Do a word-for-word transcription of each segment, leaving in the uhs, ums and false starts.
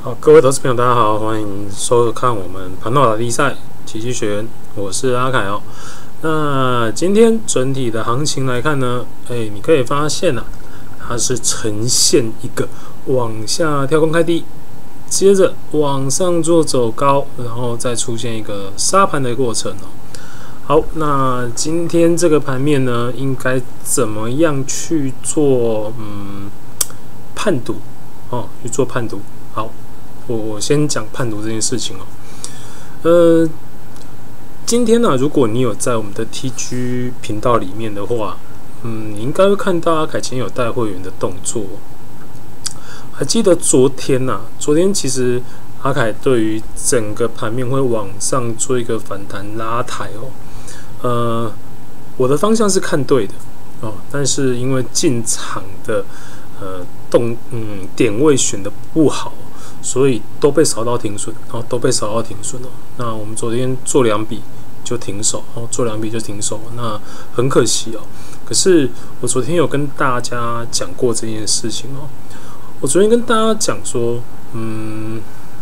好，各位投资朋友，大家好，欢迎收看我们盘后打比赛奇迹学员，我是阿凯哦。那今天整体的行情来看呢，哎，你可以发现啊，它是呈现一个往下跳空开低，接着往上做走高，然后再出现一个杀盘的过程哦。好，那今天这个盘面呢，应该怎么样去做嗯判读哦？去做判读。好。我我先讲判读这件事情哦，呃，今天呢、啊，如果你有在我们的 T G 频道里面的话，嗯，你应该会看到阿凯前有带会员的动作。还记得昨天呐、啊，昨天其实阿凯对于整个盘面会往上做一个反弹拉抬哦，呃，我的方向是看对的哦，但是因为进场的呃动嗯点位选的不好。所以都被扫到停损，哦，都被扫到停损了。那我们昨天做两笔就停手，哦，做两笔就停手，那很可惜哦。可是我昨天有跟大家讲过这件事情哦。我昨天跟大家讲说，嗯，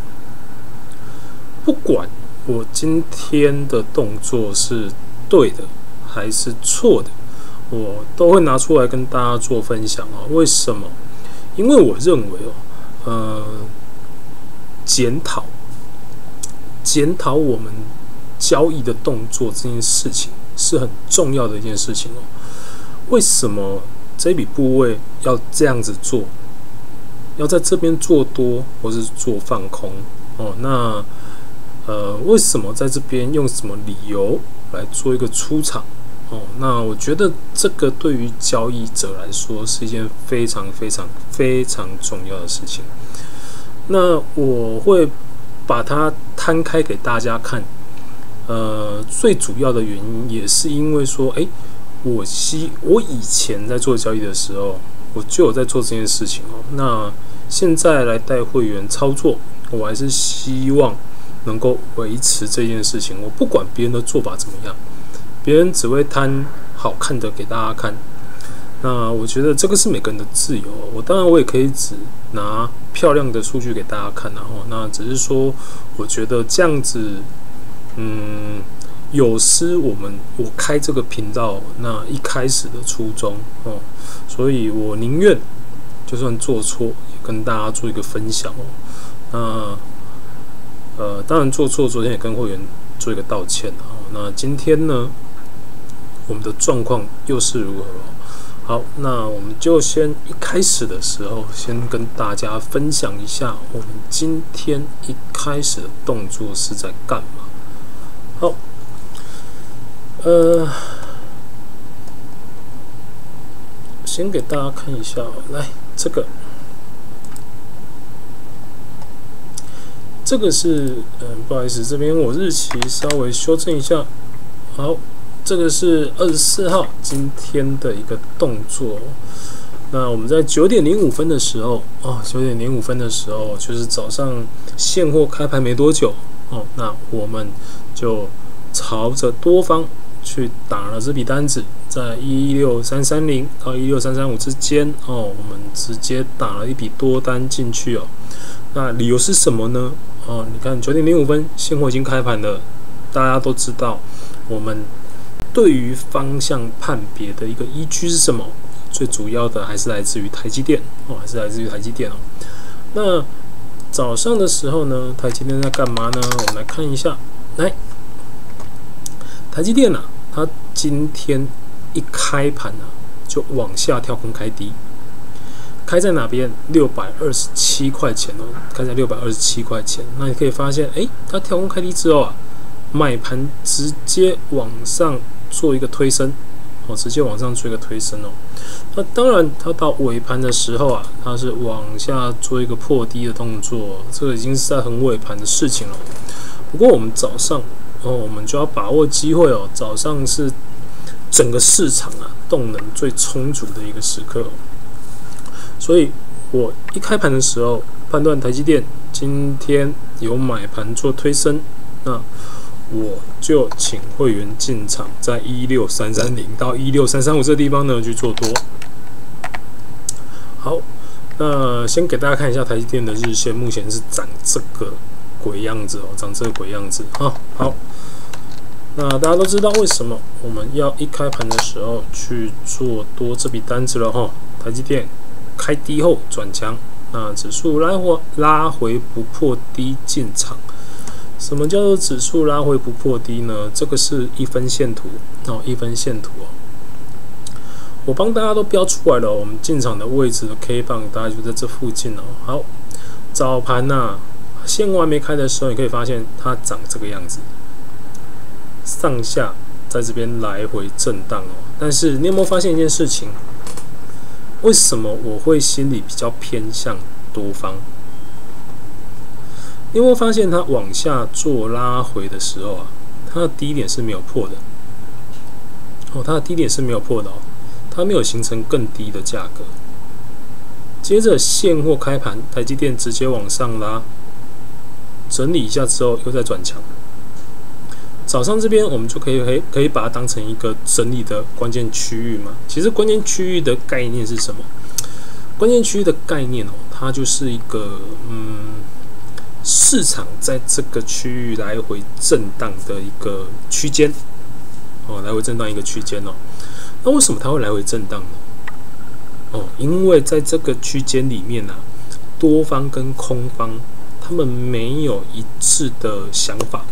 不管我今天的动作是对的还是错的，我都会拿出来跟大家做分享哦。为什么？因为我认为哦，呃。检讨，检讨我们交易的动作这件事情是很重要的一件事情哦。为什么这笔部位要这样子做？要在这边做多，或是做放空哦？那呃，为什么在这边用什么理由来做一个出场哦？那我觉得这个对于交易者来说是一件非常非常非常重要的事情。那我会把它摊开给大家看，呃，最主要的原因也是因为说，哎，我希我以前在做交易的时候，我就有在做这件事情哦。那现在来带会员操作，我还是希望能够维持这件事情。我不管别人的做法怎么样，别人只会摊好看的给大家看。那我觉得这个是每个人的自由，我当然我也可以只拿漂亮的数据给大家看，然后那只是说，我觉得这样子，嗯，有失我们我开这个频道那一开始的初衷哦，所以我宁愿就算做错，也跟大家做一个分享哦。那呃，当然做错，昨天也跟会员做一个道歉哦。那今天呢，我们的状况又是如何？好，那我们就先一开始的时候，先跟大家分享一下我们今天一开始的动作是在干嘛。好，呃，先给大家看一下，来这个，这个是，嗯、呃，不好意思，这边我日期稍微修正一下。好。这个是二十四号今天的一个动作。那我们在九点零五分的时候，哦，九点零五分的时候，就是早上现货开盘没多久，哦，那我们就朝着多方去打了这笔单子，在一六三三零到一六三三五之间，哦，我们直接打了一笔多单进去哦。那理由是什么呢？哦，你看九点零五分现货已经开盘了，大家都知道我们。对于方向判别的一个依据是什么？最主要的还是来自于台积电哦，还是来自于台积电哦。那早上的时候呢，台积电在干嘛呢？我们来看一下，来，台积电啊，它今天一开盘啊，就往下跳空开低，开在哪边？六百二十七块钱哦，开在六百二十七块钱。那你可以发现，哎，它跳空开低之后啊，买盘直接往上。做一个推升，哦，直接往上做一个推升哦。那当然，它到尾盘的时候啊，它是往下做一个破低的动作，这个已经是在很尾盘的事情了。不过我们早上哦，我们就要把握机会哦。早上是整个市场啊动能最充足的一个时刻哦，所以我一开盘的时候判断台积电今天有买盘做推升，那。我就请会员进场，在一六三三零到一六三三五这个地方呢去做多。好， 那先给大家看一下台积电的日线，目前是长这个鬼样子哦，长这个鬼样子啊。好，那大家都知道为什么我们要一开盘的时候去做多这笔单子了哈。台积电开低后转强，那指数拉回拉回不破低进场。什么叫做指数拉回不破低呢？这个是一分线图哦，一分线图哦。我帮大家都标出来了，我们进场的位置的 K 棒，大概就在这附近哦。好，早盘呐、啊，线还没开的时候，你可以发现它长这个样子，上下在这边来回震荡哦。但是你有没有发现一件事情？为什么我会心里比较偏向多方？你有没有发现它往下做拉回的时候啊，它的低点是没有破的哦，它的低点是没有破的哦，它没有形成更低的价格。接着现货开盘，台积电直接往上拉，整理一下之后又再转强。早上这边我们就可以可以可以把它当成一个整理的关键区域嘛。其实关键区域的概念是什么？关键区域的概念哦，它就是一个嗯。市场在这个区域来回震荡的一个区间，哦，来回震荡一个区间哦。那为什么它会来回震荡呢？哦，因为在这个区间里面啊，多方跟空方他们没有一致的想法。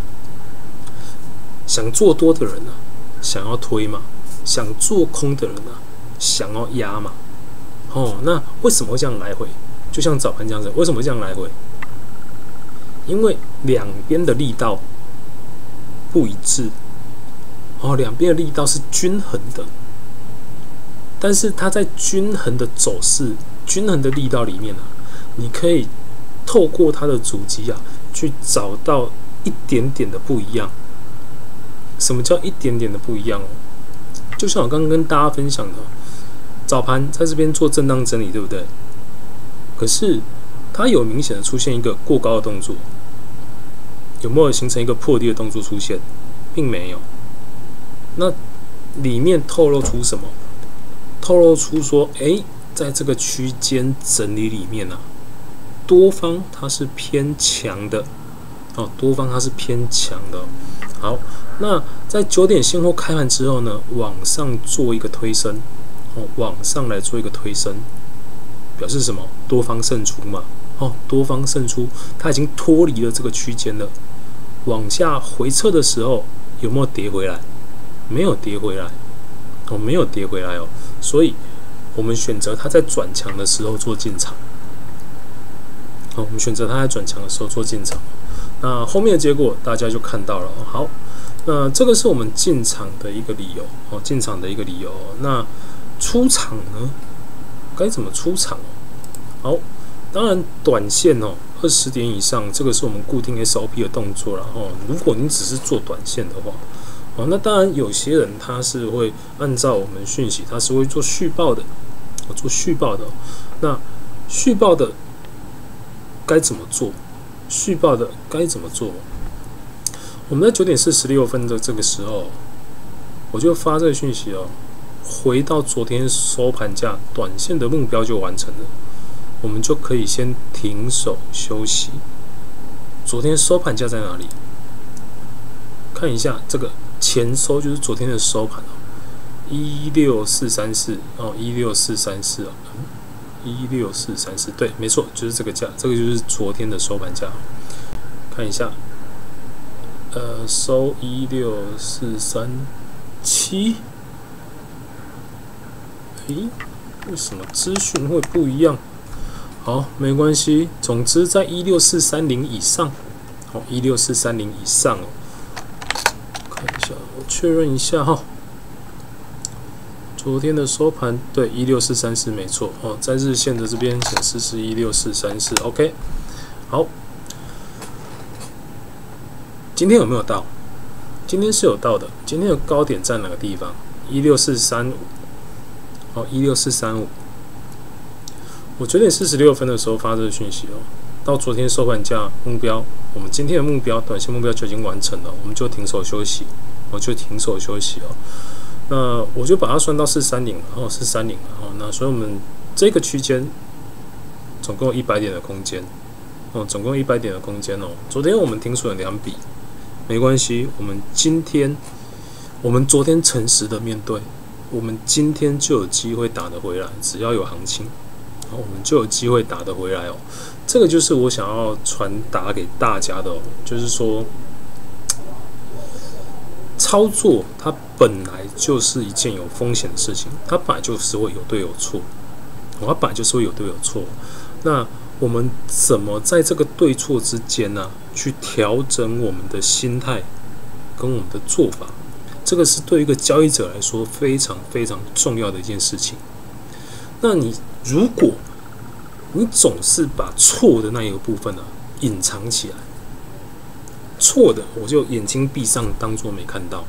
想做多的人啊，想要推嘛；想做空的人啊，想要压嘛。哦，那为什么会这样来回？就像早盘这样子，为什么会这样来回？因为两边的力道不一致，哦，两边的力道是均衡的，但是它在均衡的走势、均衡的力道里面啊，你可以透过它的足迹啊，去找到一点点的不一样。什么叫一点点的不一样哦？就像我刚刚跟大家分享的，早盘在这边做震荡整理，对不对？可是它有明显的出现一个过高的动作，有没有形成一个破低的动作出现？并没有。那里面透露出什么？透露出说，哎，在这个区间整理里面啊，多方它是偏强的，哦，多方它是偏强的。好，那在九点现货开盘之后呢，往上做一个推升，哦，往上来做一个推升，表示什么？多方胜出嘛。哦，多方胜出，它已经脱离了这个区间了。往下回撤的时候，有没有跌回来？没有跌回来，哦，没有跌回来哦。所以，我们选择它在转强的时候做进场。哦，我们选择它在转强的时候做进场。那后面的结果大家就看到了。好，那这个是我们进场的一个理由。哦，进场的一个理由。那出场呢？该怎么出场？好。当然，短线哦，二十点以上，这个是我们固定 S O P 的动作了哦。如果你只是做短线的话，哦，那当然有些人他是会按照我们讯息，他是会做续报的，哦，做续报的。那续报的该怎么做？续报的该怎么做？我们在九点四十六分的这个时候，我就发这个讯息哦，回到昨天收盘价，短线的目标就完成了。我们就可以先停手休息。昨天收盘价在哪里？看一下这个前收，就是昨天的收盘哦，一六四三四哦，一六四三四哦，一六四三四，对，没错，就是这个价，这个就是昨天的收盘价。看一下，呃，收一六四三七，诶，为什么资讯会不一样？好，没关系。总之，在一六四三零以上，哦，一六四三零以上哦。看一下，我确认一下哈。昨天的收盘对一六四三四没错哦，在日线的这边显示是一六四三四 ，OK。好，今天有没有到？今天是有到的。今天的高点在哪个地方？一六四三五，哦，一六四三五。我九点四十六分的时候发这个讯息哦，到昨天收盘价目标，我们今天的目标，短线目标就已经完成了，我们就停手休息，我就停手休息哦。那我就把它算到四三零，然后四三零，然后那所以我们这个区间总共有一百点的空间哦，总共一百点的空间哦。昨天我们停损了两笔，没关系，我们今天我们昨天诚实的面对，我们今天就有机会打得回来，只要有行情，我们就有机会打得回来哦。这个就是我想要传达给大家的哦，就是说。操作它本来就是一件有风险的事情，它本来就是会有对有错，它本来就是会有对有错。那我们怎么在这个对错之间呢、啊，去调整我们的心态跟我们的做法？这个是对一个交易者来说非常非常重要的一件事情。那你如果你总是把错的那一个部分呢、啊、隐藏起来。错的，我就眼睛闭上，当作没看到，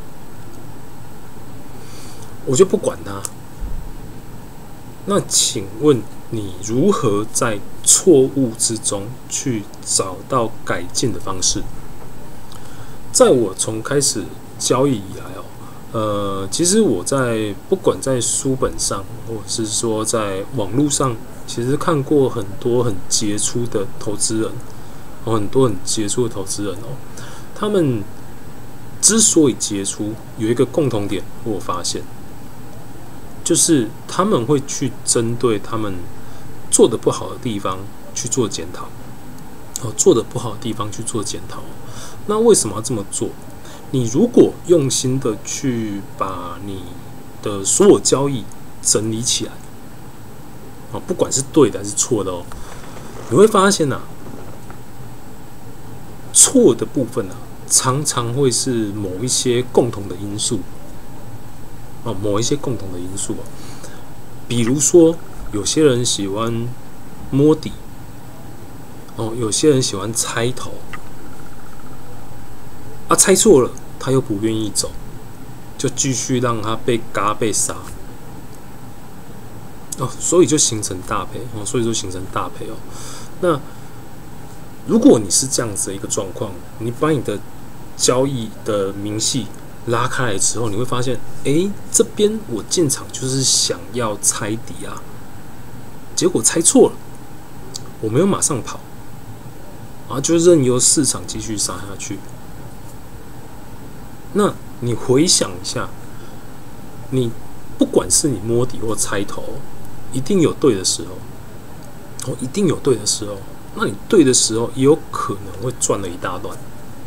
我就不管它。那请问你如何在错误之中去找到改进的方式？在我从开始交易以来哦，呃，其实我在不管在书本上，或者是说在网络上，其实看过很多很杰出的投资人。很多很杰出的投资人哦，他们之所以杰出，有一个共同点，我发现，就是他们会去针对他们做的不好的地方去做检讨，哦，做的不好的地方去做检讨。那为什么要这么做？你如果用心的去把你的所有交易整理起来，哦，不管是对的还是错的哦，你会发现呐、啊。错的部分啊，常常会是某一些共同的因素哦，某一些共同的因素啊，比如说有些人喜欢摸底哦，有些人喜欢猜头啊，猜错了他又不愿意走，就继续让他被嘎被杀哦，所以就形成大赔哦，所以就形成大赔哦，那。如果你是这样子的一个状况，你把你的交易的明细拉开来之后，你会发现，哎，这边我进场就是想要猜底啊，结果猜错了，我没有马上跑，啊，就任由市场继续杀下去。那你回想一下，你不管是你摸底或猜头，一定有对的时候，哦，一定有对的时候。那你对的时候，也有可能会赚了一大段。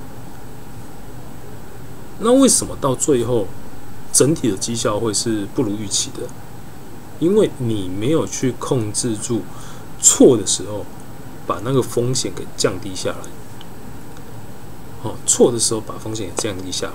那为什么到最后整体的绩效会是不如预期的？因为你没有去控制住错的时候，把那个风险给降低下来。哦，错的时候把风险给降低下来。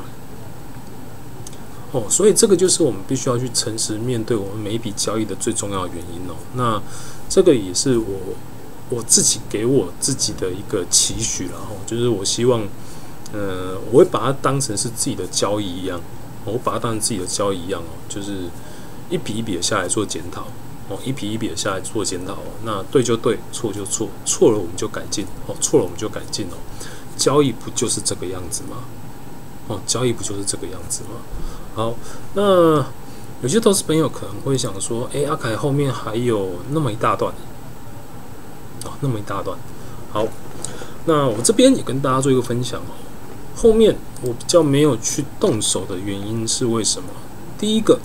哦，所以这个就是我们必须要去诚实面对我们每一笔交易的最重要的原因哦。那这个也是我。我自己给我自己的一个期许啦，就是我希望，呃，我会把它当成是自己的交易一样，我把它当成自己的交易一样哦，就是一笔一笔的下来做检讨，哦，一笔一笔的下来做检讨，那对就对，错就错，错了我们就改进，哦，错了我们就改进哦，交易不就是这个样子吗？哦，交易不就是这个样子吗？好，那有些投资朋友可能会想说，哎，阿凯后面还有那么一大段。哦，那么一大段，好，那我这边也跟大家做一个分享哦。后面我比较没有去动手的原因是为什么？第一个，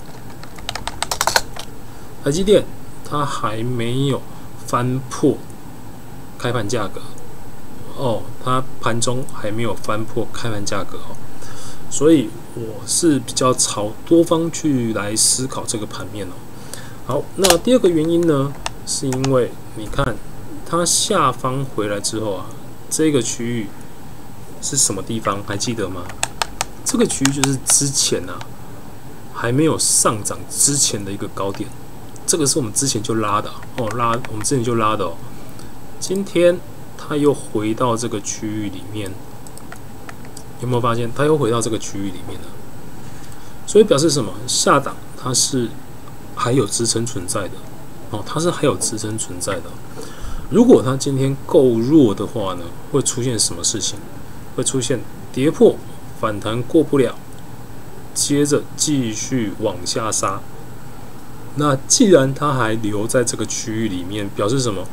台积电它还没有翻破开盘价格哦，它盘中还没有翻破开盘价格哦，所以我是比较朝多方去来思考这个盘面哦。好，那第二个原因呢，是因为你看。它下方回来之后啊，这个区域是什么地方？还记得吗？这个区域就是之前啊还没有上涨之前的一个高点，这个是我们之前就拉的哦，拉我们之前就拉的哦。今天它又回到这个区域里面，有没有发现它又回到这个区域里面了？所以表示什么？下档它是还有支撑存在的哦，它是还有支撑存在的。如果它今天够弱的话呢，会出现什么事情？会出现跌破反弹过不了，接着继续往下杀。那既然它还留在这个区域里面，表示什么？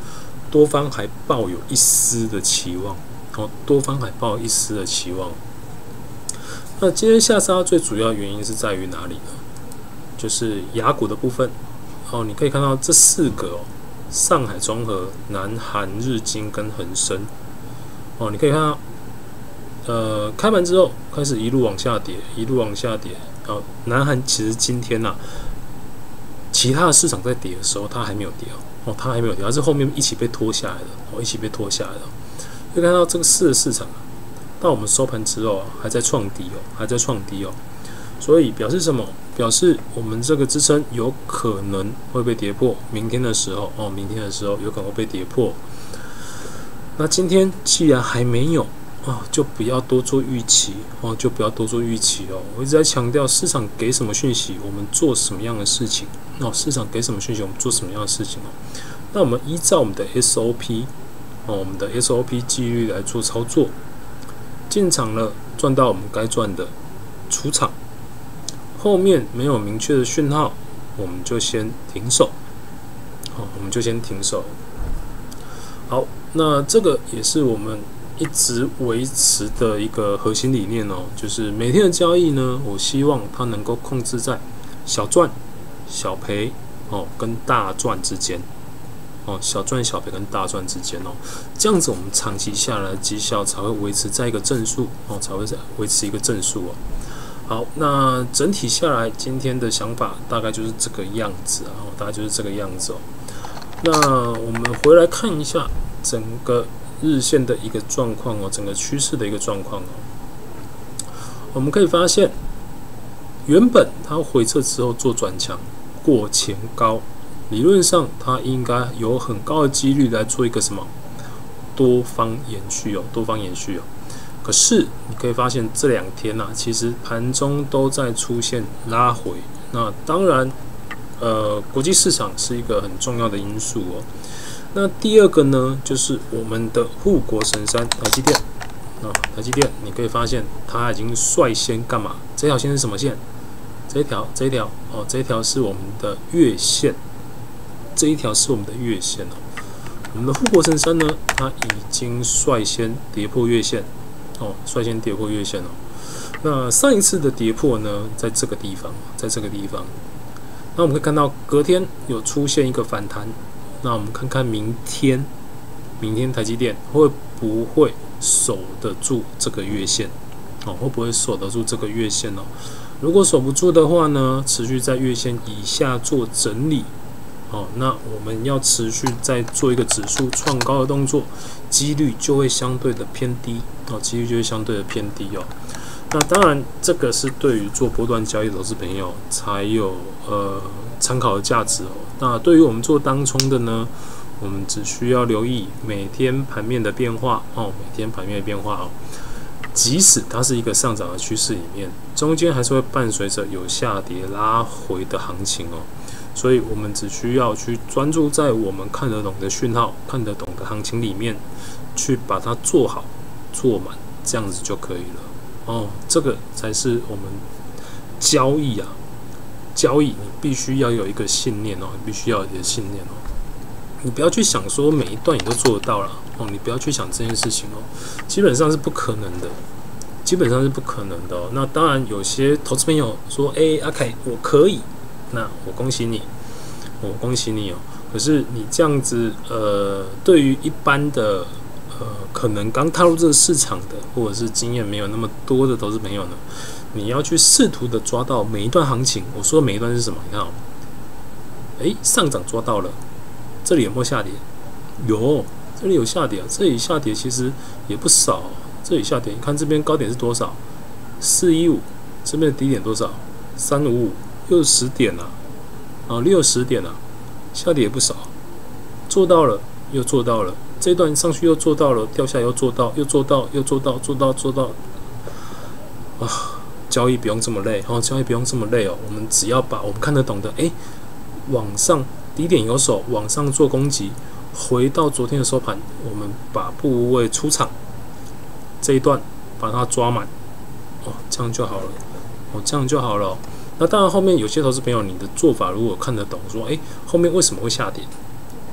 多方还抱有一丝的期望，哦，多方还抱有一丝的期望。那今天下杀最主要原因是在于哪里呢？就是亚股的部分，哦，你可以看到这四个哦，上海综合、南韩、日经跟恒生，哦，你可以看到，呃，开盘之后开始一路往下跌，一路往下跌。哦，南韩其实今天呐、啊，其他的市场在跌的时候，它还没有跌哦，哦，它还没有跌，它是后面一起被拖下来的，哦，一起被拖下来的。可以看到这个四的市场啊，到我们收盘之后啊，还在创低哦，还在创低哦，所以表示什么？表示我们这个支撑有可能会被跌破，明天的时候哦，明天的时候有可能会被跌破。那今天既然还没有哦，就不要多做预期哦，就不要多做预期哦。我一直在强调，市场给什么讯息，我们做什么样的事情哦。市场给什么讯息，我们做什么样的事情哦。那我们依照我们的 S O P 哦，我们的 S O P 纪律来做操作，进场了赚到我们该赚的，出场。后面没有明确的讯号，我们就先停手，好，我们就先停手。好，那这个也是我们一直维持的一个核心理念哦，就是每天的交易呢，我希望它能够控制在小赚、小赔哦跟大赚之间，哦，小赚、小赔跟大赚之间哦，这样子我们长期下来的绩效才会维持在一个正数哦，才会维持一个正数哦。好，那整体下来，今天的想法大概就是这个样子啊，大概就是这个样子哦。那我们回来看一下整个日线的一个状况哦，整个趋势的一个状况哦。我们可以发现，原本它回撤之后做转强过前高，理论上它应该有很高的几率来做一个什么多方延续哦，多方延续哦。可是你可以发现这两天啊，其实盘中都在出现拉回。那当然，呃，国际市场是一个很重要的因素哦。那第二个呢，就是我们的护国神山台积电啊，台积电你可以发现它已经率先干嘛？这条线是什么线？这一条，这一条哦，这一条是我们的月线，这一条是我们的月线哦。我们的护国神山呢，它已经率先跌破月线。哦，率先跌破月线哦。那上一次的跌破呢，在这个地方，在这个地方。那我们可以看到，隔天有出现一个反弹。那我们看看明天，明天台积电会不会守得住这个月线？哦，会不会守得住这个月线哦？如果守不住的话呢，持续在月线以下做整理。哦，那我们要持续再做一个指数创高的动作，几率就会相对的偏低哦，几率就会相对的偏低哦。那当然，这个是对于做波段交易的投资朋友才有呃参考的价值哦。那对于我们做当冲的呢，我们只需要留意每天盘面的变化哦，每天盘面的变化哦。即使它是一个上涨的趋势里面，中间还是会伴随着有下跌拉回的行情哦。所以我们只需要去专注在我们看得懂的讯号、看得懂的行情里面，去把它做好、做满，这样子就可以了。哦，这个才是我们交易啊，交易你必须要有一个信念哦，你必须要有一个信念哦。你不要去想说每一段你都做得到了哦，你不要去想这件事情哦，基本上是不可能的，基本上是不可能的哦。那当然，有些投资朋友说：“哎，阿凯，我可以。”那我恭喜你，我恭喜你哦。可是你这样子，呃，对于一般的，呃，可能刚踏入这个市场的，或者是经验没有那么多的投资朋友呢，你要去试图的抓到每一段行情。我说的每一段是什么？你看哦，哎，上涨抓到了，这里有没有下跌？有，这里有下跌啊，这里下跌其实也不少。这里下跌，你看这边高点是多少？四一五，这边的低点多少？三五五。六十点了、啊，啊，六十点了、啊，下跌也不少，做到了，又做到了，这一段上去又做到了，掉下来又做到，又做到，又做到，做到，做到，啊，交易不用这么累，哦，交易不用这么累哦，我们只要把我们看得懂的，哎，往上低点有手，往上做攻击，回到昨天的收盘，我们把部位出场，这一段把它抓满，哦，这样就好了，哦，这样就好了、哦。那当然，后面有些投资朋友，你的做法如果看得懂，说，哎，后面为什么会下跌？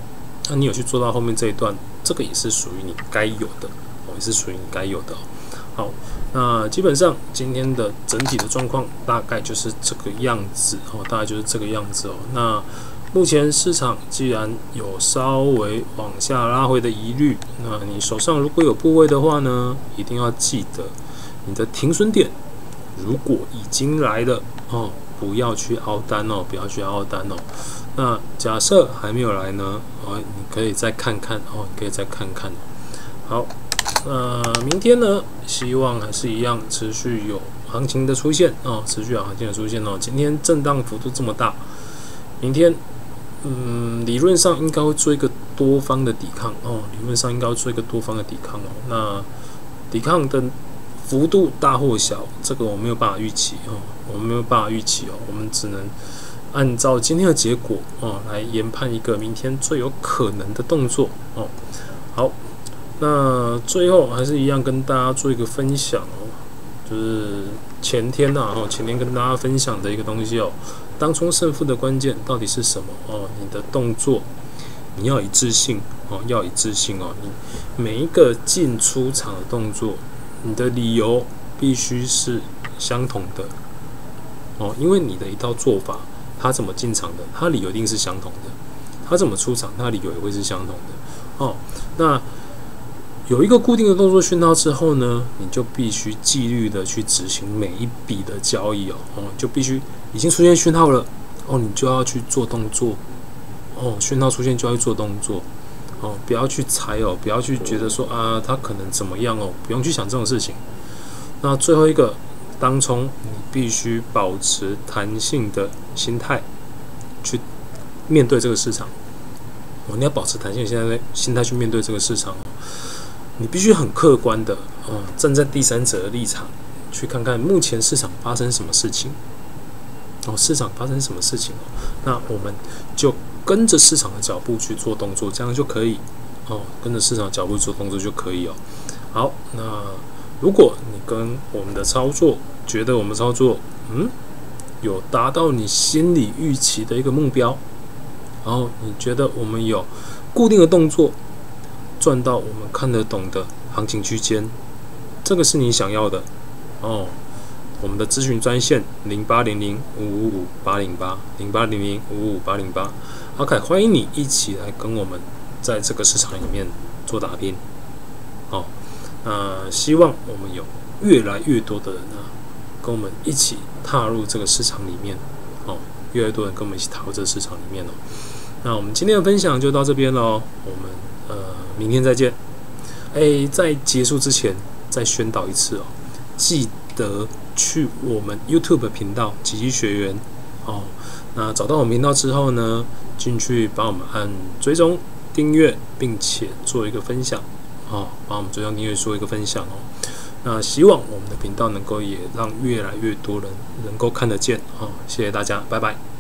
那你有去做到后面这一段，这个也是属于你该有的哦，也是属于你该有的哦。好，那基本上今天的整体的状况大概就是这个样子哦，大概就是这个样子哦。那目前市场既然有稍微往下拉回的疑虑，那你手上如果有部位的话呢，一定要记得你的停损点如果已经来了哦，不要去凹单哦，不要去凹单哦。那假设还没有来呢，哦，你可以再看看哦，你可以再看看。好，那明天呢，希望还是一样持续有行情的出现哦，持续有行情的出现哦。今天震荡幅度这么大，明天嗯，理论上应该会做一个多方的抵抗哦，理论上应该会做一个多方的抵抗哦。那抵抗的幅度大或小，这个我没有办法预期哦，我们没有办法预期哦，我们只能按照今天的结果哦来研判一个明天最有可能的动作哦。好，那最后还是一样跟大家做一个分享哦，就是前天呐、啊，哦，前天跟大家分享的一个东西哦，当冲胜负的关键到底是什么哦？你的动作你要一致性哦，要一致性哦，你每一个进出场的动作，你的理由必须是相同的哦，因为你的一套做法。他怎么进场的，他理由一定是相同的；他怎么出场，他理由也会是相同的。哦，那有一个固定的动作讯号之后呢，你就必须纪律的去执行每一笔的交易哦。哦，就必须已经出现讯号了，哦，你就要去做动作。哦，讯号出现就要去做动作。哦，不要去猜哦，不要去觉得说啊，他可能怎么样哦，不用去想这种事情。那最后一个。当冲，你必须保持弹性的心态去面对这个市场。哦，你要保持弹性的心态心态去面对这个市场。你必须很客观的，哦，站在第三者的立场去看看目前市场发生什么事情。哦，市场发生什么事情哦？那我们就跟着市场的脚步去做动作，这样就可以。哦，跟着市场的脚步做动作就可以哦。好，那。如果你跟我们的操作觉得我们操作嗯有达到你心理预期的一个目标，然后你觉得我们有固定的动作赚到我们看得懂的行情区间，这个是你想要的哦。我们的咨询专线零八零零五五五八零八零八零零五五五八零八 ，OK， 欢迎你一起来跟我们在这个市场里面做打拼，哦。那希望我们有越来越多的人啊，跟我们一起踏入这个市场里面哦，越来越多人跟我们一起踏入这个市场里面哦。那我们今天的分享就到这边喽，我们呃明天再见。哎，在结束之前再宣导一次哦，记得去我们 YouTube 频道奇迹学员哦。那找到我们频道之后呢，进去帮我们按追踪、订阅，并且做一个分享。哦，帮我们追踪订阅做一个分享哦。那希望我们的频道能够也让越来越多人能够看得见哦。谢谢大家，拜拜。